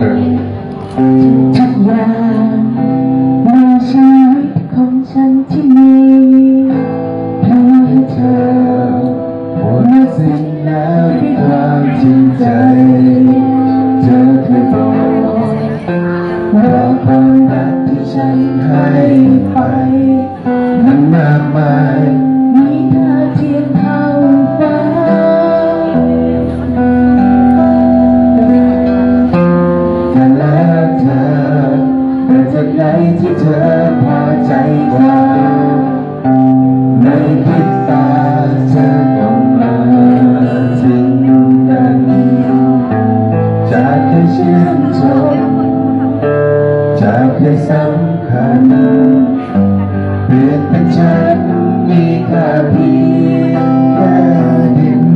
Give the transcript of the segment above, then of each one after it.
เถอะทุกอย่างในชีวิตของฉันที่มีเพื่อให้เธอหมดสิ้นแล้วด้วยความจริงใจเธอเคยบอกว่าความรักที่ฉันให้ไปนั้นมากมายมีค่าเทียมเท่าฟ้าแต่แล้วเธอแต่จากไหนที่เธอพอใจกว่าในพริบตาเธอต้องมาทิ้งกันจากเคยชื่นชมจากเคยสำคัญเปลี่ยนเป็นฉันมีค่าเพียงแค่ดิน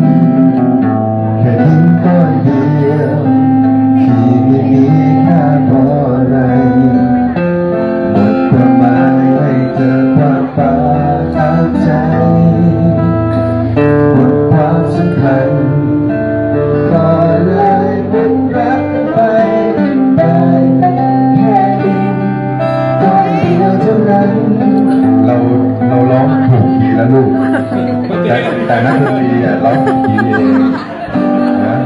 ก้อนเดียวที่ไม่มีค่าพออะไรหมดความหมายให้เธอความฟ้าเข้าใจหมดความสำคัญก็เลยหมดรักไปได้แค่ดินก้อนเดียวเท่านั้นเราร้องถูกคีย์แล้วลูกแต่นักดนตรีร้องถูกคีย์เองนะ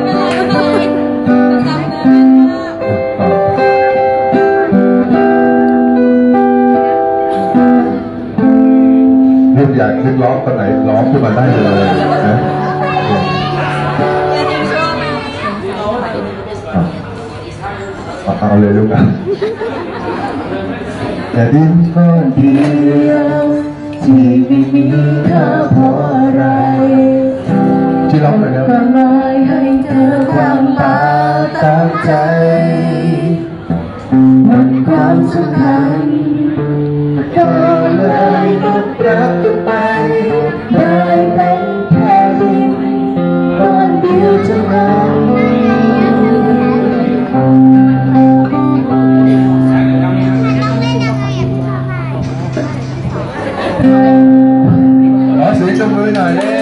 ลูกอยากขึ้นร้องตอนไหนร้องขึ้นมาได้เลยนะเอาเลยลูกอ่ะแต่ดินก้อนเดียวที่ไม่มีค่าพออะไรที่ร้องเลยแล้วความหมายให้เธอความตาตั้งใจหมดความสำคัญก็เลยหมดรักไปได้เป็นแค่ดินก้อนเดียวเท่านั้นขอเสียงปรบมือหน่อยเลย